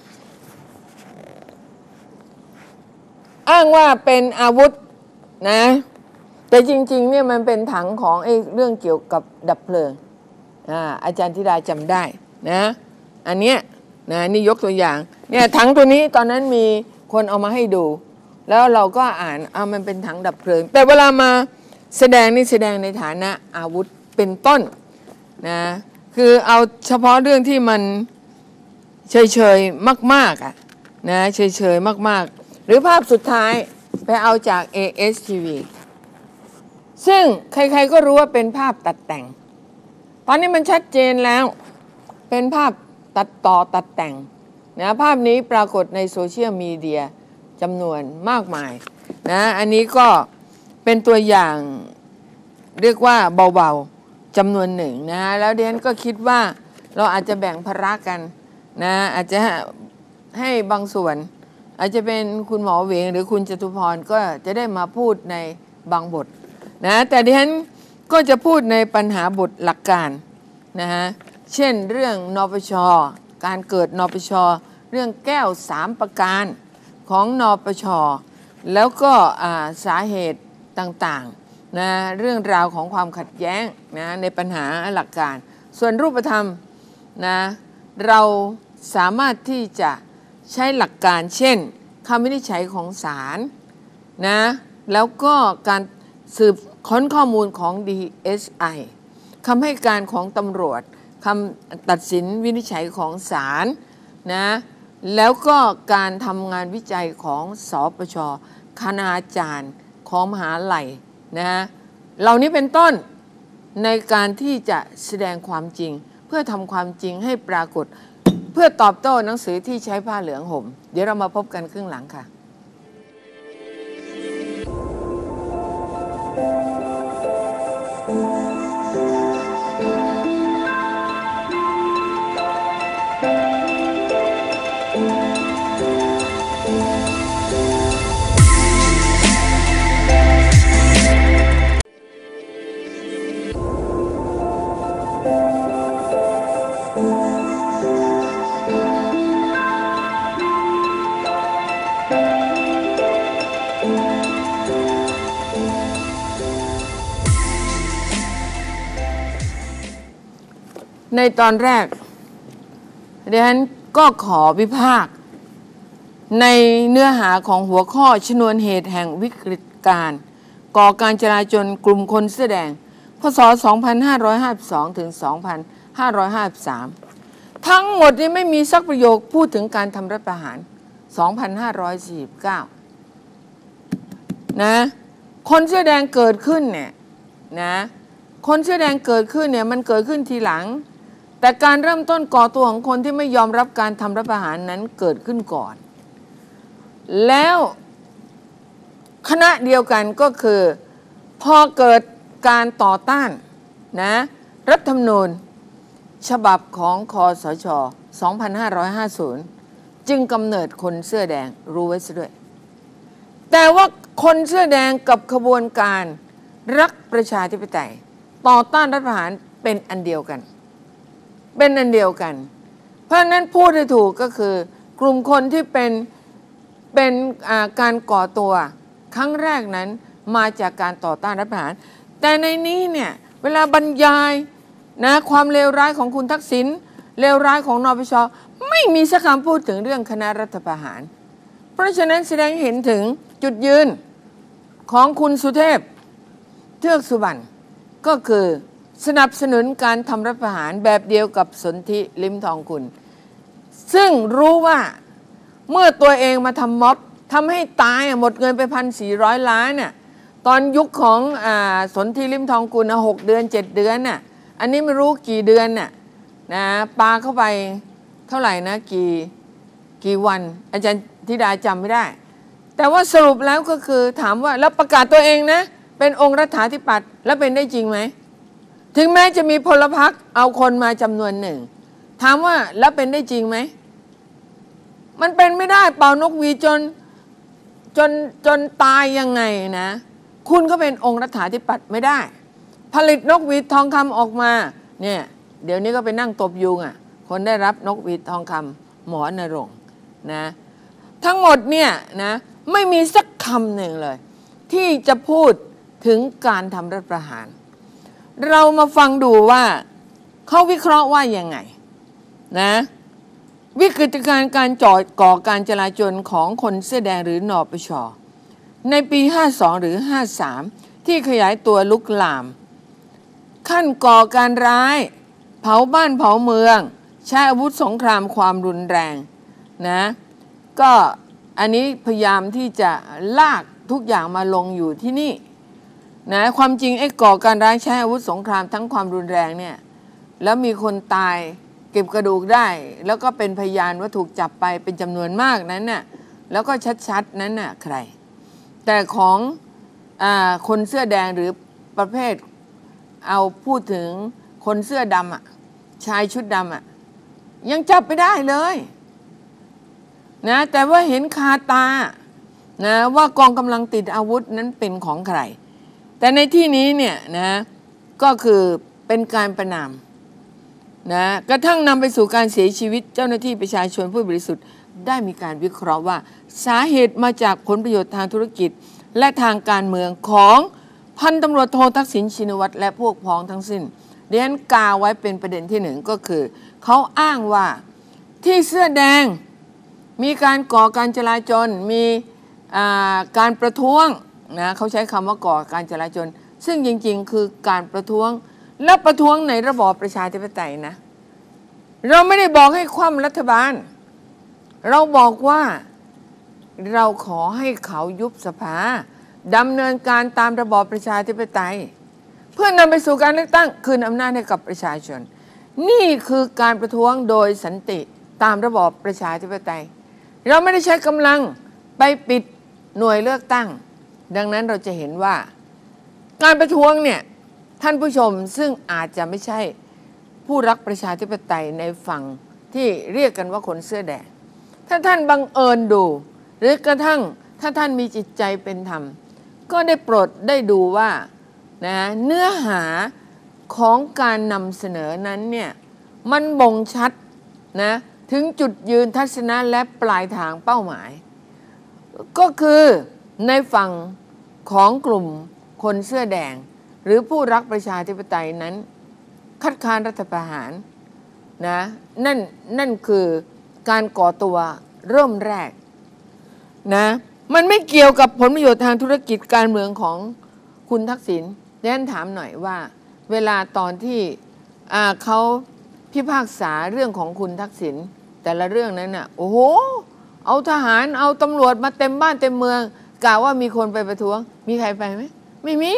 อ้างว่าเป็นอาวุธนะแต่จริงๆเนี่ยมันเป็นถังของไอ้เรื่องเกี่ยวกับดับเพลิงอาจารย์ธิดาจำได้นะอันเนี้ยนะนี่ยกตัวอย่างเนี่ยถังตัวนี้ตอนนั้นมีคนเอามาให้ดูแล้วเราก็อ่านมันเป็นถังดับเพลิงแต่เวลามาแสดงนี่แสดงในฐานะอาวุธเป็นต้นนะคือเอาเฉพาะเรื่องที่มันเฉยๆมากๆนะเฉยๆมากๆหรือภาพสุดท้ายไปเอาจาก ASTV ซึ่งใครๆก็รู้ว่าเป็นภาพตัดแต่งตอนนี้มันชัดเจนแล้วเป็นภาพตัดต่อตัดแต่งนะภาพนี้ปรากฏในโซเชียลมีเดียจำนวนมากมายนะอันนี้ก็เป็นตัวอย่างเรียกว่าเบาๆจำนวนหนึ่งนะแล้วดิฉันก็คิดว่าเราอาจจะแบ่งภาระกันนะอาจจะให้บางส่วนอาจจะเป็นคุณหมอเหวงหรือคุณจตุพรก็จะได้มาพูดในบางบทนะแต่ดิฉันก็จะพูดในปัญหาบทหลักการนะฮะเช่นเรื่องนปช.การเกิดนปช.เรื่องแก้ว3ประการของนปช.แล้วก็สาเหตุต่างๆนะเรื่องราวของความขัดแย้งนะในปัญหาหลักการส่วนรูปธรรมนะเราสามารถที่จะใช้หลักการเช่นคำวินิจฉัยของศาลนะแล้วก็การสืบค้นข้อมูลของ DSI คำให้การของตำรวจคำตัดสินวินิจฉัยของศาลนะแล้วก็การทำงานวิจัยของสปช.คณาจารย์ของมหาลัยนะเหล่านี้เป็นต้นในการที่จะแสดงความจริงเพื่อทำความจริงให้ปรากฏเพื่อตอบโต้หนังสือที่ใช้ผ้าเหลืองห่มเดี๋ยวเรามาพบกันครึ่งหลังค่ะในตอนแรกดิฉันก็ขอวิพากษ์ในเนื้อหาของหัวข้อชนวนเหตุแห่งวิกฤตการณ์ก่อการจลาจลกลุ่มคนเสื้อแดงพ.ศ. 2552 ถึง 2553 ทั้งหมดนี้ไม่มีสักประโยคพูดถึงการทำรัฐประหาร 2549 นะคนเสื้อแดงเกิดขึ้นเนี่ยนะคนเสื้อแดงเกิดขึ้นเนี่ยมันเกิดขึ้นทีหลังแต่การเริ่มต้นก่อตัวของคนที่ไม่ยอมรับการทำรัฐประหารนั้นเกิดขึ้นก่อนแล้วคณะเดียวกันก็คือพอเกิดการต่อต้านนะรัฐธรรมนูญฉบับของคสช. 2550 จึงกำเนิดคนเสื้อแดงรู้ไว้ซะด้วยแต่ว่าคนเสื้อแดงกับขบวนการรักประชาธิปไตยต่อต้านรัฐประหารเป็นอันเดียวกันเป็นอันเดียวกันเพราะนั้นพูดให้ถูกก็คือกลุ่มคนที่เป็นการก่อตัวครั้งแรกนั้นมาจากการต่อต้านรัฐประหารแต่ในนี้เนี่ยเวลาบรรยายนะความเลวร้ายของคุณทักษิณเลวร้ายของนปช.ไม่มีสักคำพูดถึงเรื่องคณะรัฐประหารเพราะฉะนั้นแสดงเห็นถึงจุดยืนของคุณสุเทพเทือกสุบรรณก็คือสนับสนุนการทำรัฐประหารแบบเดียวกับสนธิลิ้มทองกุลซึ่งรู้ว่าเมื่อตัวเองมาทำม็อบทำให้ตายหมดเงินไป 1,400 ล้านน่ะตอนยุคของสนธิลิ้มทองกุล6 เดือน 7 เดือนน่ะอันนี้ไม่รู้กี่เดือนน่ะนะปาเข้าไปเท่าไหร่นะกี่วันอาจารย์ธิดาจำไม่ได้แต่ว่าสรุปแล้วก็คือถามว่าแล้วประกาศตัวเองนะเป็นองค์รัฐาธิปัตย์แล้วเป็นได้จริงไหมถึงแม้จะมีพลพรรคเอาคนมาจำนวนหนึ่งถามว่าแล้วเป็นได้จริงไหมมันเป็นไม่ได้เป่านกหวีดจนตายยังไงนะคุณก็เป็นองค์รัฐาธิปัตย์ไม่ได้ผลิตนกหวีดทองคำออกมาเนี่ยเดี๋ยวนี้ก็ไปนั่งตบยุงคนได้รับนกหวีดทองคำหมอนรงค์นะทั้งหมดเนี่ยนะไม่มีสักคำหนึ่งเลยที่จะพูดถึงการทำรัฐประหารเรามาฟังดูว่าเขาวิเคราะห์ว่ายังไงนะวิกฤตการณ์การก่อการจลาจลของคนเสื้อแดงหรือนปช.ในปี 52 หรือ 53 ที่ขยายตัวลุกลามขั้นก่อการร้ายเผาบ้านเผาเมืองใช้อาวุธสงครามความรุนแรงนะก็อันนี้พยายามที่จะลากทุกอย่างมาลงอยู่ที่นี่นะความจริงไอ้ก่อการร้ายใช้อาวุธสงครามทั้งความรุนแรงเนี่ยแล้วมีคนตายเก็บกระดูกได้แล้วก็เป็นพยานว่าถูกจับไปเป็นจำนวนมากนั้นน่ะแล้วก็ชัดๆนั้นน่ะใครแต่ของคนเสื้อแดงหรือประเภทเอาพูดถึงคนเสื้อดำชายชุดดำยังจับไม่ได้เลยนะแต่ว่าเห็นคาตานะว่ากองกำลังติดอาวุธนั้นเป็นของใครแต่ในที่นี้เนี่ยนะก็คือเป็นการประนามนะกระทั่งนำไปสู่การเสียชีวิตเจ้าหน้าที่ประชาชนผู้บริสุทธิ์ได้มีการวิเคราะห์ว่าสาเหตุมาจากผลประโยชน์ทางธุรกิจและทางการเมืองของพันตำรวจโททักษิณชินวัตรและพวกพ้องทั้งสิ้นเรียนกาไว้เป็นประเด็นที่หนึ่งก็คือเขาอ้างว่าที่เสื้อแดงมีการก่อการจลาจลมีการประท้วงนะเขาใช้คำว่าก่อการจลาจลซึ่งจริงๆคือการประท้วงและประท้วงในระบอบประชาธิปไตยนะเราไม่ได้บอกให้คว่ำรัฐบาลเราบอกว่าเราขอให้เขายุบสภาดำเนินการตามระบอบประชาธิปไตยเพื่อนำไปสู่การเลือกตั้งคืนอำนาจให้กับประชาชนนี่คือการประท้วงโดยสันติตามระบอบประชาธิปไตยเราไม่ได้ใช้กำลังไปปิดหน่วยเลือกตั้งดังนั้นเราจะเห็นว่าการประท้วงเนี่ยท่านผู้ชมซึ่งอาจจะไม่ใช่ผู้รักประชาธิปไตยในฝั่งที่เรียกกันว่าคนเสื้อแดงถ้าท่านบังเอิญดูหรือกระทั่งถ้าท่านมีจิตใจเป็นธรรมก็ได้โปรดได้ดูว่านะเนื้อหาของการนำเสนอนั้นเนี่ยมันบ่งชัดนะถึงจุดยืนทัศนะและปลายทางเป้าหมายก็คือในฝั่งของกลุ่มคนเสื้อแดงหรือผู้รักประชาธิปไตยนั้นคัดค้านรัฐประหารนะนั่นคือการก่อตัวเริ่มแรกนะมันไม่เกี่ยวกับผลประโยชน์ทางธุรกิจการเมืองของคุณทักษิณดังนั้นถามหน่อยว่าเวลาตอนที่เขาพิพากษาเรื่องของคุณทักษิณแต่ละเรื่องนั้นน่ะโอ้โหเอาทหารเอาตำรวจมาเต็มบ้านเต็มเมืองกล่าวว่ามีคนไปประท้วงมีใครไปไหมไม่มี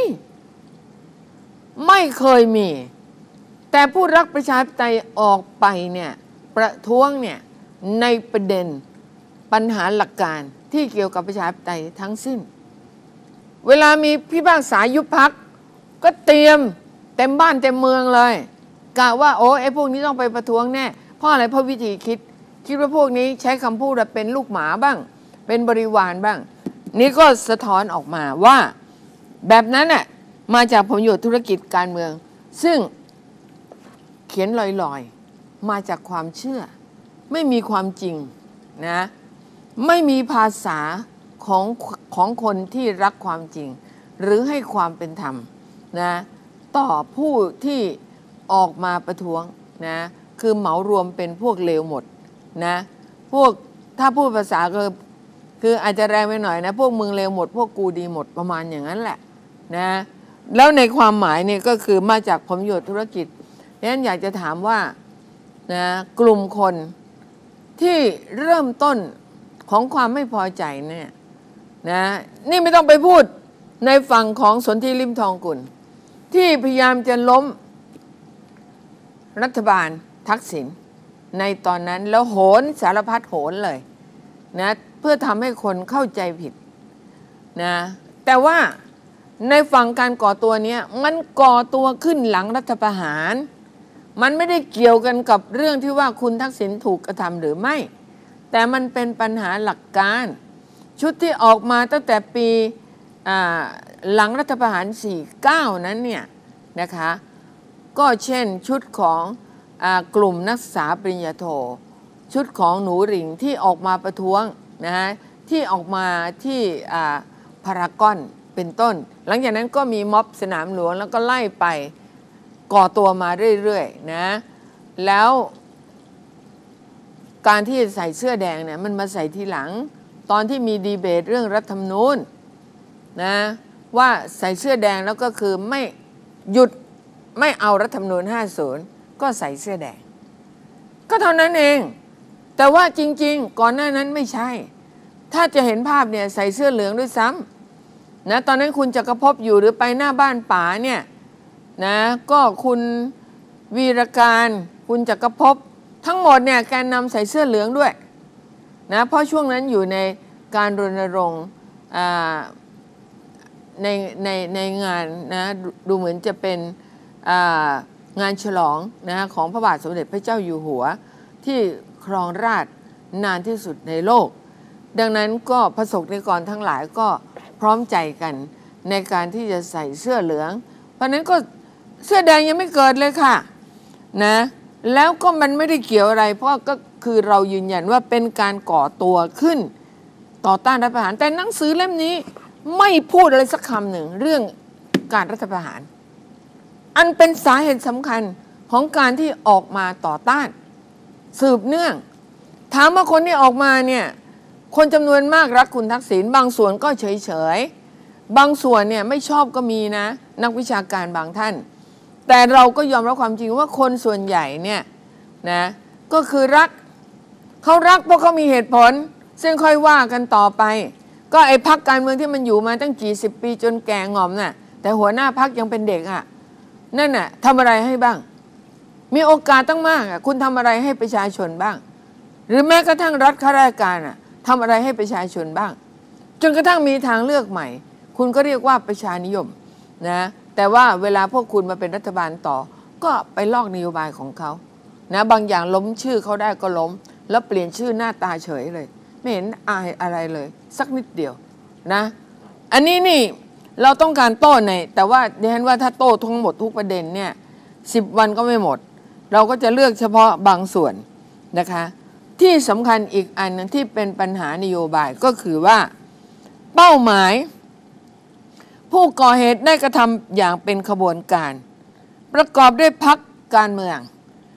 ไม่เคยมีแต่ผู้รักประชาธิปไตยออกไปเนี่ยประท้วงเนี่ยในประเด็นปัญหาหลักการที่เกี่ยวกับประชาธิปไตยทั้งสิ้นเวลามีพิพากษายุบพรรคก็เตรียมเต็มบ้านเต็มเมืองเลยกะว่าโอ้ไอ้พวกนี้ต้องไปประท้วงแน่เพราะอะไรเพราะวิธีคิดว่าพวกนี้ใช้คำพูดเป็นลูกหมาบ้างเป็นบริวารบ้างนี่ก็สะท้อนออกมาว่าแบบนั้นน่ะมาจากผลประโยชน์ธุรกิจการเมืองซึ่งเขียนลอยๆมาจากความเชื่อไม่มีความจริงนะไม่มีภาษาของคนที่รักความจริงหรือให้ความเป็นธรรมนะต่อผู้ที่ออกมาประท้วงนะคือเหมารวมเป็นพวกเลวหมดนะพวกถ้าพูดภาษาก็คืออาจจะแรงไปหน่อยนะพวกมึงเลวหมดพวกกูดีหมดประมาณอย่างนั้นแหละนะแล้วในความหมายเนี่ยก็คือมาจากผลประโยชน์ธุรกิจดังนั้นอยากจะถามว่านะกลุ่มคนที่เริ่มต้นของความไม่พอใจเนี่ยนะนี่ไม่ต้องไปพูดในฝั่งของสนธิลิ้มทองกุลที่พยายามจะล้มรัฐบาลทักษิณในตอนนั้นแล้วโหนสารพัดโหนเลยนะเพื่อทำให้คนเข้าใจผิดนะแต่ว่าในฝั่งการก่อตัวนี้มันก่อตัวขึ้นหลังรัฐประหารมันไม่ได้เกี่ยวกันกับเรื่องที่ว่าคุณทักษิณถูกกระทำหรือไม่แต่มันเป็นปัญหาหลักการชุดที่ออกมาตั้งแต่ปีหลังรัฐประหาร49นั้นเนี่ยนะคะก็เช่นชุดของกลุ่มนักศึกษาปริญญาโทชุดของหนูหริ่งที่ออกมาประท้วงนะฮะที่ออกมาที่พารากอนเป็นต้นหลังจากนั้นก็มีม็อบสนามหลวงแล้วก็ไล่ไปก่อตัวมาเรื่อยๆนะแล้วการที่ใส่เสื้อแดงเนี่ยมันมาใส่ทีหลังตอนที่มีดีเบตเรื่องรัฐธรรมนูญนะว่าใส่เสื้อแดงแล้วก็คือไม่หยุดไม่เอารัฐธรรมนูญ50ก็ใส่เสื้อแดงก็เท่านั้นเองแต่ว่าจริงๆก่อนหน้านั้นไม่ใช่ถ้าจะเห็นภาพเนี่ยใส่เสื้อเหลืองด้วยซ้ำนะตอนนั้นคุณจักรภพอยู่หรือไปหน้าบ้านป๋าเนี่ยนะก็คุณวีรการคุณจักรภพทั้งหมดเนี่ยแกนนำใส่เสื้อเหลืองด้วยนะเพราะช่วงนั้นอยู่ในการรณรงค์ในงานนะดูเหมือนจะเป็นงานฉลองนะของพระบาทสมเด็จพระเจ้าอยู่หัวที่ครองราชย์นานที่สุดในโลกดังนั้นก็ประสบนิกรทั้งหลายก็พร้อมใจกันในการที่จะใส่เสื้อเหลืองเพราะนั้นก็เสื้อแดงยังไม่เกิดเลยค่ะนะแล้วก็มันไม่ได้เกี่ยวอะไรเพราะก็คือเรายืนยันว่าเป็นการก่อตัวขึ้นต่อต้านรัฐประหารแต่หนังสือเล่มนี้ไม่พูดอะไรสักคำหนึ่งเรื่องการรัฐประหารอันเป็นสาเหตุสำคัญของการที่ออกมาต่อต้านสืบเนื่องถามว่าคนที่ออกมาเนี่ยคนจำนวนมากรักคุณทักษิณบางส่วนก็เฉยๆบางส่วนเนี่ยไม่ชอบก็มีนะนักวิชาการบางท่านแต่เราก็ยอมรับความจริงว่าคนส่วนใหญ่เนี่ยนะก็คือรักเขารักเพราะเขามีเหตุผลซึ่งค่อยว่ากันต่อไปก็ไอ้พรรคการเมืองที่มันอยู่มาตั้งกี่สิบปีจนแก่งอมน่ะแต่หัวหน้าพรรคยังเป็นเด็กอ่ะนั่นน่ะทำอะไรให้บ้างมีโอกาสตั้งมากอ่ะคุณทำอะไรให้ประชาชนบ้างหรือแม้กระทั่งรัฐข้าราชการอ่ะทำอะไรให้ประชาชนบ้างจนกระทั่งมีทางเลือกใหม่คุณก็เรียกว่าประชานิยมนะแต่ว่าเวลาพวกคุณมาเป็นรัฐบาลต่อก็ไปลอกนโยบายของเขานะบางอย่างล้มชื่อเขาได้ก็ล้มแล้วเปลี่ยนชื่อหน้าตาเฉยเลยไม่เห็นอายอะไรเลยสักนิดเดียวนะอันนี้นี่เราต้องการโต้ในแต่ว่าดิฉันว่าถ้าโต้ทั้งหมดทุกประเด็นเนี่ย10 วันก็ไม่หมดเราก็จะเลือกเฉพาะบางส่วนนะคะที่สำคัญอีกอันนึงที่เป็นปัญหานโยบายก็คือว่าเป้าหมายผู้ก่อเหตุได้กระทำอย่างเป็นขบวนการประกอบด้วยพรรคการเมือง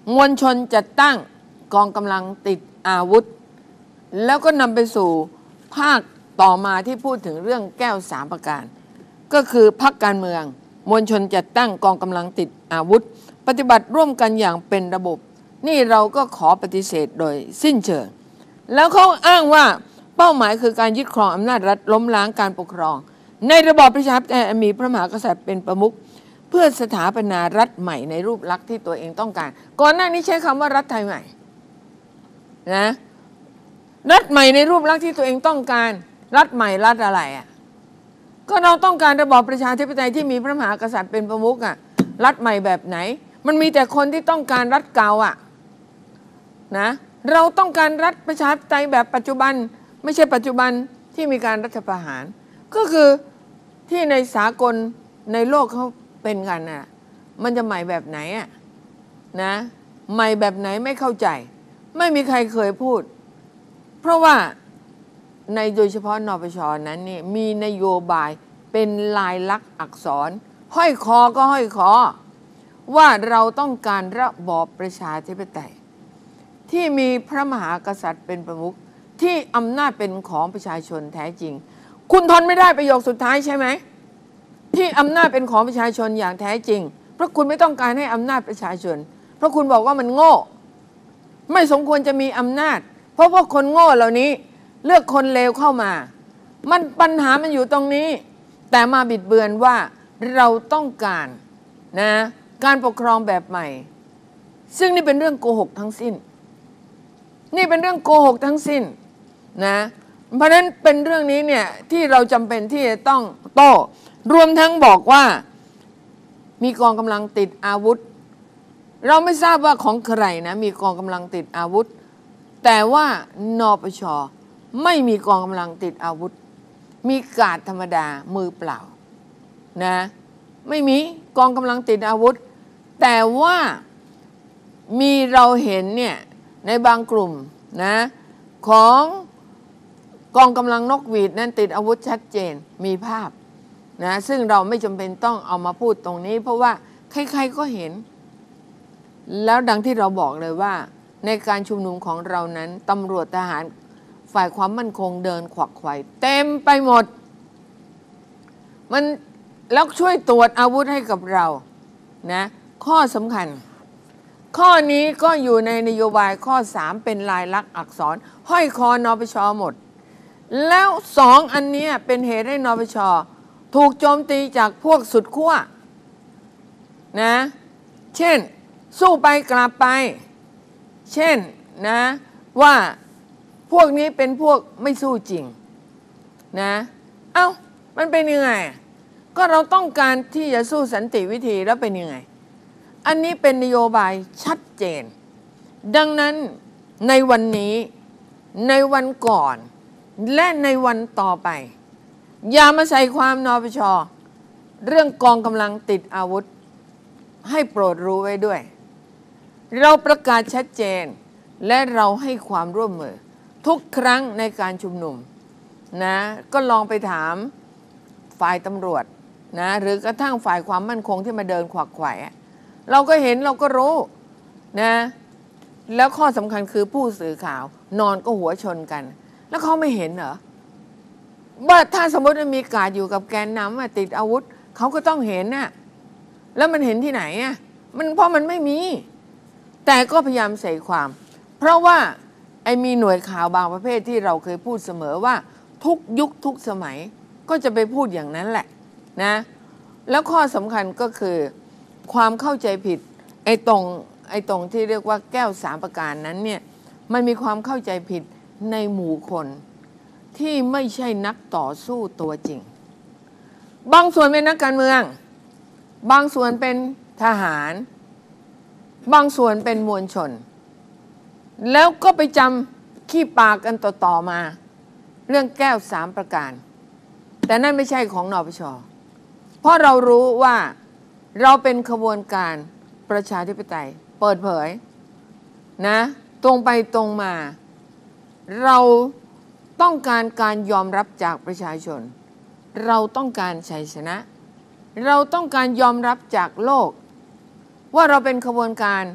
มวลชนจัดตั้งกองกำลังติดอาวุธแล้วก็นำไปสู่ภาคต่อมาที่พูดถึงเรื่องแก้ว3ประการก็คือพรรคการเมืองมวลชนจัดตั้งกองกำลังติดอาวุธปฏิบัติร่วมกันอย่างเป็นระบบนี่เราก็ขอปฏิเสธโดยสิ้นเชิงแล้วเขาอ้างว่าเป้าหมายคือการยึดครองอำนาจรัฐล้มล้างการปกครองในระบอบประชาธิปไตยมีพระมหากษัตริย์เป็นประมุขเพื่อสถาปนารัฐใหม่ในรูปลักษณ์ที่ตัวเองต้องการก่อนหน้านี้ใช้คำว่ารัฐไทยใหม่นะรัฐใหม่ในรูปลักษณ์ที่ตัวเองต้องการรัฐใหม่รัฐอะไรอ่ะก็เราต้องการระบอบประชาธิปไตยที่มีพระมหากษัตริย์เป็นประมุขอ่ะรัฐใหม่แบบไหนมันมีแต่คนที่ต้องการรัฐเก่าอ่ะนะเราต้องการรัฐประชาธิปไตยแบบปัจจุบันไม่ใช่ปัจจุบันที่มีการรัฐประหารก็คือที่ในสากลในโลกเขาเป็นกันน่ะมันจะใหม่แบบไหนอ่ะนะใหม่แบบไหนไม่เข้าใจไม่มีใครเคยพูดเพราะว่าในโดยเฉพาะนปช.นั้นนี่มีนโยบายเป็นลายลักษณ์อักษรห้อยคอก็ห้อยคอว่าเราต้องการระบอบประชาธิปไตยที่มีพระมหากษัตริย์เป็นประมุขที่อำนาจเป็นของประชาชนแท้จริงคุณทนไม่ได้ประโยคสุดท้ายใช่ไหมที่อำนาจเป็นของประชาชนอย่างแท้จริงเพราะคุณไม่ต้องการให้อำนาจประชาชนเพราะคุณบอกว่ามันโง่ไม่สมควรจะมีอำนาจเพราะว่าคนโง่เหล่านี้เลือกคนเลวเข้ามามันปัญหามันอยู่ตรงนี้แต่มาบิดเบือนว่าเราต้องการนะการปกครองแบบใหม่ซึ่งนี่เป็นเรื่องโกหกทั้งสิ้นนี่เป็นเรื่องโกหกทั้งสิ้นนะเพราะฉะนั้นเป็นเรื่องนี้เนี่ยที่เราจำเป็นที่จะต้องโต้รวมทั้งบอกว่ามีกองกำลังติดอาวุธเราไม่ทราบว่าของใครนะมีกองกำลังติดอาวุธแต่ว่านปช.ไม่มีกองกำลังติดอาวุธมีการ์ดธรรมดามือเปล่านะไม่มีกองกำลังติดอาวุธแต่ว่ามีเราเห็นเนี่ยในบางกลุ่มนะของกองกำลังนกหวีดนั้นติดอาวุธชัดเจนมีภาพนะซึ่งเราไม่จำเป็นต้องเอามาพูดตรงนี้เพราะว่าใครๆก็เห็นแล้วดังที่เราบอกเลยว่าในการชุมนุมของเรานั้นตำรวจทหารฝ่ายความมั่นคงเดินขวักไขว่เต็มไปหมดมันแล้วช่วยตรวจอาวุธให้กับเรานะข้อสำคัญข้อนี้ก็อยู่ในนโยบายข้อ3เป็นลายลักษณ์อักษรห้อยคอนปช.หมดแล้ว2อันนี้เป็นเหตุให้นปช.ถูกโจมตีจากพวกสุดขั้วนะเช่นสู้ไปกลับไปเช่นนะว่าพวกนี้เป็นพวกไม่สู้จริงนะเอ้ามันเป็นยังไงก็เราต้องการที่จะสู้สันติวิธีแล้วเป็นยังไงอันนี้เป็นนโยบายชัดเจนดังนั้นในวันนี้ในวันก่อนและในวันต่อไปอย่ามาใส่ความนปช.เรื่องกองกำลังติดอาวุธให้โปรดรู้ไว้ด้วยเราประกาศชัดเจนและเราให้ความร่วมมือทุกครั้งในการชุมนุมนะก็ลองไปถามฝ่ายตำรวจนะหรือกระทั่งฝ่ายความมั่นคงที่มาเดินขวักไขว่เราก็เห็นเราก็รู้นะแล้วข้อสำคัญคือผู้สื่อข่าวนอนก็หัวชนกันแล้วเขาไม่เห็นเหรอว่าถ้าสมมติมันมีการอยู่กับแกนนำติดอาวุธเขาก็ต้องเห็นน่ะแล้วมันเห็นที่ไหนอ่ะมันเพราะมันไม่มีแต่ก็พยายามใส่ความเพราะว่ามีหน่วยข่าวบางประเภทที่เราเคยพูดเสมอว่าทุกยุคทุกสมัยก็จะไปพูดอย่างนั้นแหละนะแล้วข้อสำคัญก็คือความเข้าใจผิดไอ้ตรงที่เรียกว่าแก้ว3ประการนั้นเนี่ยมันมีความเข้าใจผิดในหมู่คนที่ไม่ใช่นักต่อสู้ตัวจริงบางส่วนเป็นนักการเมืองบางส่วนเป็นทหารบางส่วนเป็นมวลชนแล้วก็ไปจำขี้ปากกันต่อมาเรื่องแก้ว3ประการแต่นั่นไม่ใช่ของนปช.เพราะเรารู้ว่าเราเป็นขบวนการประชาธิปไตยเปิดเผยนะตรงไปตรงมาเราต้องการยอมรับจากประชาชนเราต้องการชัยชนะเราต้องการยอมรับจากโลกว่าเราเป็นขบวนการ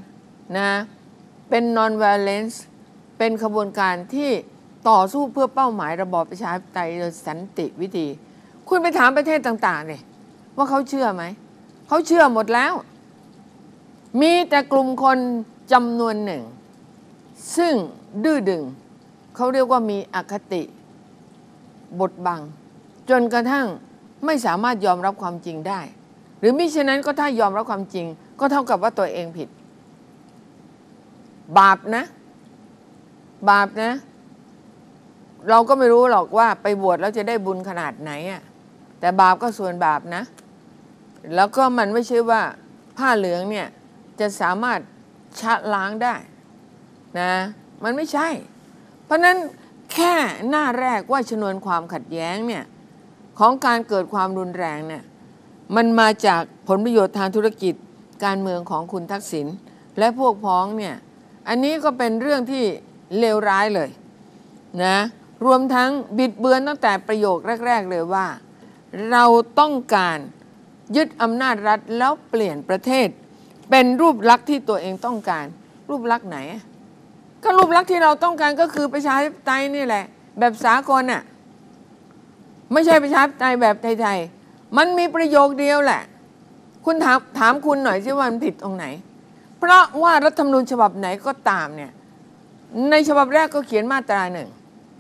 นะเป็น non violence เป็นขบวนการที่ต่อสู้เพื่อเป้าหมายระบอบประชาธิปไตยโดยสันติวิธีคุณไปถามประเทศต่างๆเลยว่าเขาเชื่อไหมเขาเชื่อหมดแล้วมีแต่กลุ่มคนจำนวนหนึ่งซึ่งดื้อดึงเขาเรียกว่ามีอคติบดบังจนกระทั่งไม่สามารถยอมรับความจริงได้หรือมิฉะนั้นก็ถ้ายอมรับความจริงก็เท่ากับว่าตัวเองผิดบาปนะบาปนะเราก็ไม่รู้หรอกว่าไปบวชแล้วจะได้บุญขนาดไหนอ่ะแต่บาปก็ส่วนบาปนะแล้วก็มันไม่ใช่ว่าผ้าเหลืองเนี่ยจะสามารถชะล้างได้นะมันไม่ใช่เพราะนั้นแค่หน้าแรกว่าชนวนความขัดแย้งเนี่ยของการเกิดความรุนแรงเนี่ยมันมาจากผลประโยชน์ทางธุรกิจการเมืองของคุณทักษิณและพวกพ้องเนี่ยอันนี้ก็เป็นเรื่องที่เลวร้ายเลยนะรวมทั้งบิดเบือนตั้งแต่ประโยคแรกๆเลยว่าเราต้องการยึดอำนาจรัฐแล้วเปลี่ยนประเทศเป็นรูปลักษณ์ที่ตัวเองต้องการรูปลักษณ์ไหนก็รูปลักษณ์ที่เราต้องการก็คือประชาธิปไตยนี่แหละแบบสากลน่ะไม่ใช่ประชาธิปไตยแบบไทยๆมันมีประโยคเดียวแหละคุณถามคุณหน่อยสิว่ามันผิดตรงไหนเพราะว่ารัฐธรรมนูญฉบับไหนก็ตามเนี่ยในฉบับแรกก็เขียนมาตราหนึ่ง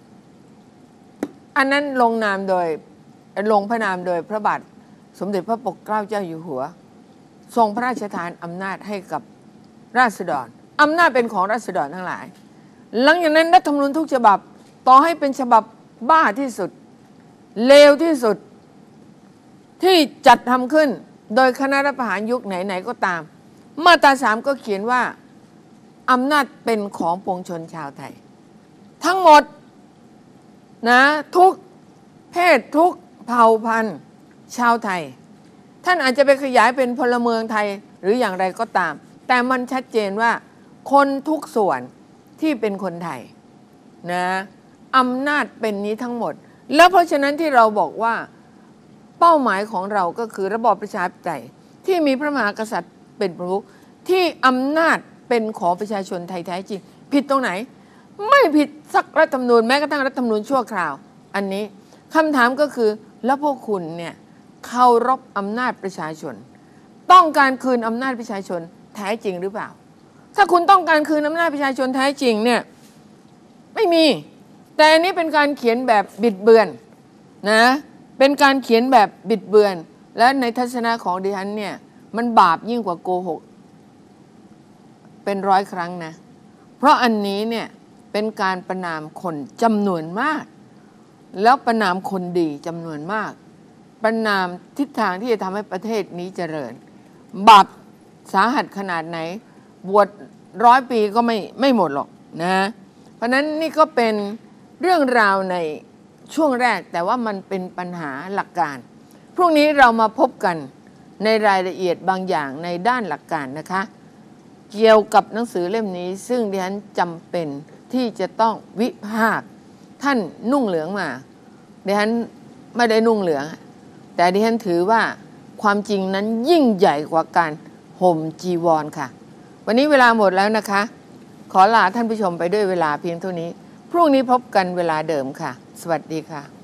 อันนั้นลงพระนามโดยพระบาทสมเด็จพระปกเกล้าเจ้าอยู่หัวทรงพระราชทานอำนาจให้กับราษฎรอำนาจเป็นของราษฎรทั้งหลายหลังจากนั้นรัฐธรรมนูญทุกฉบับต่อให้เป็นฉบับบ้าที่สุดเลวที่สุดที่จัดทำขึ้นโดยคณะรัฐประหารยุคไหนๆก็ตามมาตรา3ก็เขียนว่าอำนาจเป็นของปวงชนชาวไทยทั้งหมดนะทุกเพศทุกเผ่าพันธุ์ชาวไทยท่านอาจจะไปขยายเป็นพลเมืองไทยหรืออย่างไรก็ตามแต่มันชัดเจนว่าคนทุกส่วนที่เป็นคนไทยนะอำนาจเป็นนี้ทั้งหมดแล้วเพราะฉะนั้นที่เราบอกว่าเป้าหมายของเราก็คือระบอบประชาธิปไตยที่มีพระมหากษัตริย์เป็นประมุขที่อำนาจเป็นของประชาชนไทยแท้จริงผิดตรงไหนไม่ผิดสักรัฐธรรมนูญแม้กระทั่งรัฐธรรมนูญชั่วคราวอันนี้คำถามก็คือแล้วพวกคุณเนี่ยเคารพอำนาจประชาชนต้องการคืนอำนาจประชาชนแท้จริงหรือเปล่าถ้าคุณต้องการคืนอำนาจประชาชนแท้จริงเนี่ยไม่มีแต่อันนี้เป็นการเขียนแบบบิดเบือนนะเป็นการเขียนแบบบิดเบือนและในทัศนะของดิฉันเนี่ยมันบาปยิ่งกว่าโกหกเป็น100 ครั้งนะเพราะอันนี้เนี่ยเป็นการประณามคนจำนวนมากแล้วประณามคนดีจำนวนมากประณามทิศทางที่จะทำให้ประเทศนี้เจริญบาปสาหัสขนาดไหนบวช100 ปีก็ไม่หมดหรอกนะเพราะนั้นนี่ก็เป็นเรื่องราวในช่วงแรกแต่ว่ามันเป็นปัญหาหลักการพรุ่งนี้เรามาพบกันในรายละเอียดบางอย่างในด้านหลักการนะคะเกี่ยวกับหนังสือเล่มนี้ซึ่งดิฉันจำเป็นที่จะต้องวิพากษ์ท่านนุ่งเหลืองมาดิฉันไม่ได้นุ่งเหลืองแต่ดิฉันถือว่าความจริงนั้นยิ่งใหญ่กว่าการห่มจีวรค่ะวันนี้เวลาหมดแล้วนะคะขอลาท่านผู้ชมไปด้วยเวลาเพียงเท่านี้พรุ่งนี้พบกันเวลาเดิมค่ะสวัสดีค่ะ